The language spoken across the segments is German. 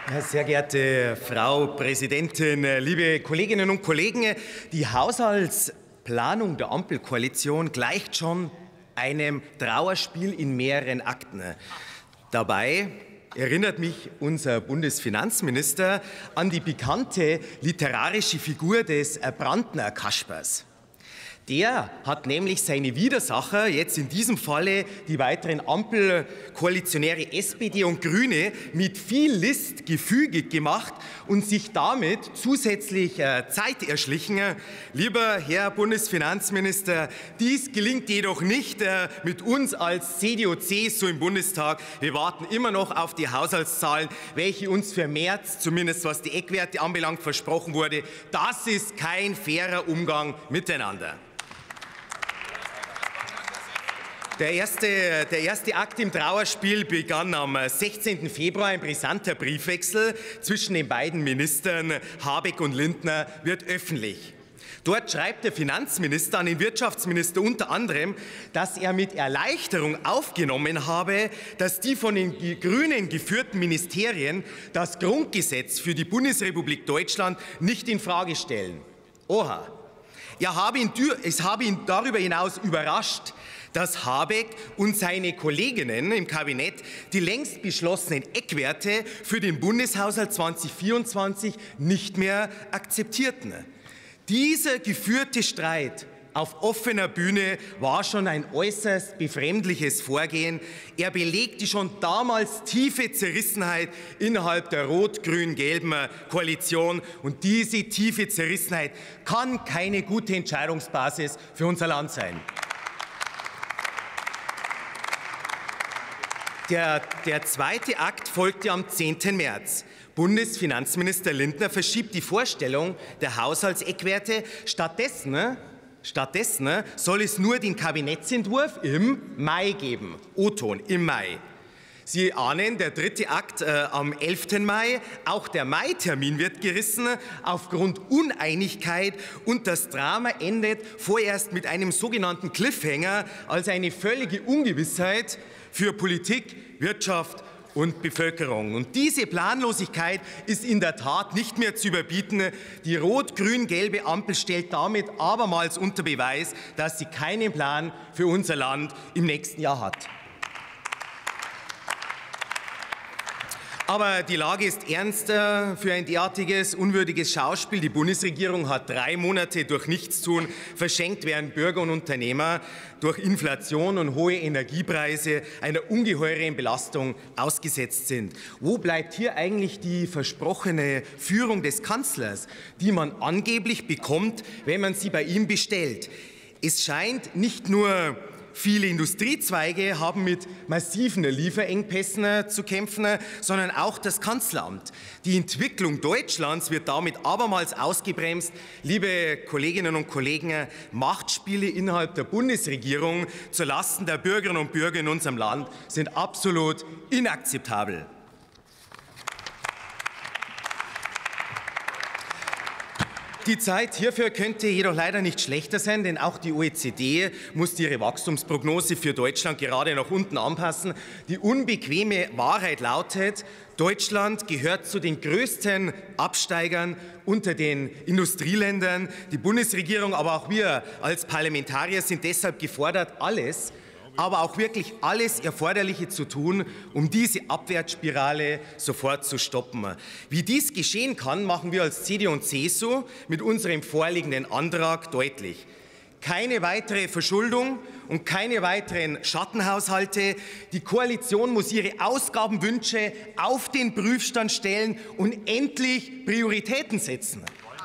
Sehr geehrte Frau Präsidentin, liebe Kolleginnen und Kollegen, die Haushaltsplanung der Ampelkoalition gleicht schon einem Trauerspiel in mehreren Akten. Dabei erinnert mich unser Bundesfinanzminister an die bekannte literarische Figur des Brandner Kaspers. Der hat nämlich seine Widersacher, jetzt in diesem Falle die weiteren Ampelkoalitionäre SPD und Grüne, mit viel List gefügig gemacht und sich damit zusätzlich Zeit erschlichen. Lieber Herr Bundesfinanzminister, dies gelingt jedoch nicht mit uns als CDU-CSU im Bundestag. Wir warten immer noch auf die Haushaltszahlen, welche uns für März, zumindest was die Eckwerte anbelangt, versprochen wurde. Das ist kein fairer Umgang miteinander. Der erste Akt im Trauerspiel begann am 16. Februar. Ein brisanter Briefwechsel zwischen den beiden Ministern Habeck und Lindner wird öffentlich. Dort schreibt der Finanzminister an den Wirtschaftsminister unter anderem, dass er mit Erleichterung aufgenommen habe, dass die von den Grünen geführten Ministerien das Grundgesetz für die Bundesrepublik Deutschland nicht in Frage stellen. Oha! Es habe ihn darüber hinaus überrascht, dass Habeck und seine Kolleginnen im Kabinett die längst beschlossenen Eckwerte für den Bundeshaushalt 2024 nicht mehr akzeptierten. Dieser geführte Streit auf offener Bühne war schon ein äußerst befremdliches Vorgehen. Er belegte schon damals tiefe Zerrissenheit innerhalb der rot-grün-gelben Koalition. Und diese tiefe Zerrissenheit kann keine gute Entscheidungsbasis für unser Land sein. Der zweite Akt folgte am 10. März. Bundesfinanzminister Lindner verschiebt die Vorstellung der Haushaltseckwerte. Stattdessen soll es nur den Kabinettsentwurf im Mai geben. O-Ton, im Mai. Sie ahnen, der dritte Akt am 11. Mai. Auch der Mai-Termin wird gerissen aufgrund Uneinigkeit. Und das Drama endet vorerst mit einem sogenannten Cliffhanger, also eine völlige Ungewissheit für Politik, Wirtschaft und Bevölkerung. Und diese Planlosigkeit ist in der Tat nicht mehr zu überbieten. Die rot-grün-gelbe Ampel stellt damit abermals unter Beweis, dass sie keinen Plan für unser Land im nächsten Jahr hat. Aber die Lage ist ernster für ein derartiges unwürdiges Schauspiel. Die Bundesregierung hat 3 Monate durch Nichtstun verschenkt, während Bürger und Unternehmer durch Inflation und hohe Energiepreise einer ungeheuren Belastung ausgesetzt sind. Wo bleibt hier eigentlich die versprochene Führung des Kanzlers, die man angeblich bekommt, wenn man sie bei ihm bestellt? Es scheint nicht nur viele Industriezweige haben mit massiven Lieferengpässen zu kämpfen, sondern auch das Kanzleramt. Die Entwicklung Deutschlands wird damit abermals ausgebremst. Liebe Kolleginnen und Kollegen, Machtspiele innerhalb der Bundesregierung zulasten der Bürgerinnen und Bürger in unserem Land sind absolut inakzeptabel. Die Zeit hierfür könnte jedoch leider nicht schlechter sein, denn auch die OECD muss ihre Wachstumsprognose für Deutschland gerade nach unten anpassen. Die unbequeme Wahrheit lautet, Deutschland gehört zu den größten Absteigern unter den Industrieländern. Die Bundesregierung, aber auch wir als Parlamentarier sind deshalb gefordert, alles, aber auch wirklich alles Erforderliche zu tun, um diese Abwärtsspirale sofort zu stoppen. Wie dies geschehen kann, machen wir als CDU und CSU mit unserem vorliegenden Antrag deutlich. Keine weitere Verschuldung und keine weiteren Schattenhaushalte. Die Koalition muss ihre Ausgabenwünsche auf den Prüfstand stellen und endlich Prioritäten setzen.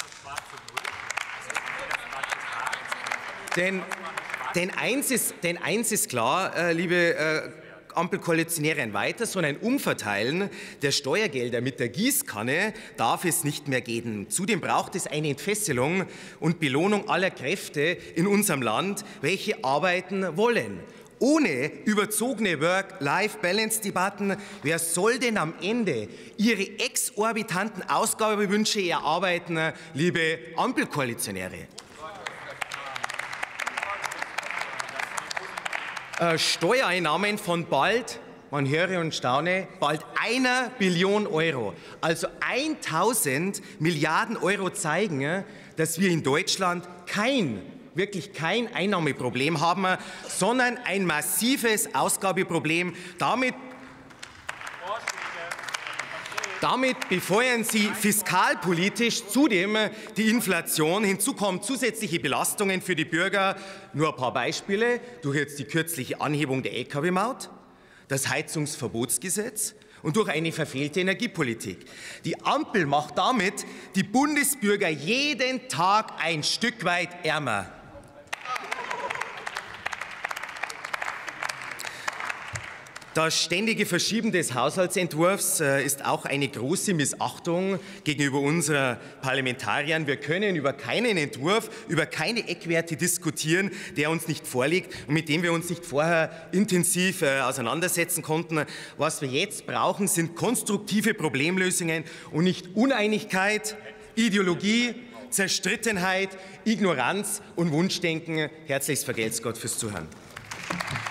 Denn eins ist klar, liebe Ampelkoalitionäre, ein weiteres und ein Umverteilen der Steuergelder mit der Gießkanne darf es nicht mehr geben. Zudem braucht es eine Entfesselung und Belohnung aller Kräfte in unserem Land, welche arbeiten wollen. Ohne überzogene Work-Life-Balance-Debatten, wer soll denn am Ende Ihre exorbitanten Ausgabewünsche erarbeiten, liebe Ampelkoalitionäre? Steuereinnahmen von bald man höre und staune, bald 1 Billion Euro, also 1000 Milliarden Euro zeigen, dass wir in Deutschland wirklich kein Einnahmeproblem haben, sondern ein massives Ausgabeproblem. Damit befeuern Sie fiskalpolitisch zudem die Inflation. Hinzu kommen zusätzliche Belastungen für die Bürger. Nur ein paar Beispiele. Durch jetzt die kürzliche Anhebung der Lkw-Maut, das Heizungsverbotsgesetz und durch eine verfehlte Energiepolitik. Die Ampel macht damit die Bundesbürger jeden Tag ein Stück weit ärmer. Das ständige Verschieben des Haushaltsentwurfs ist auch eine große Missachtung gegenüber unseren Parlamentariern. Wir können über keinen Entwurf, über keine Eckwerte diskutieren, der uns nicht vorliegt und mit dem wir uns nicht vorher intensiv auseinandersetzen konnten. Was wir jetzt brauchen, sind konstruktive Problemlösungen und nicht Uneinigkeit, Ideologie, Zerstrittenheit, Ignoranz und Wunschdenken. Herzlichst vergelt's Gott fürs Zuhören.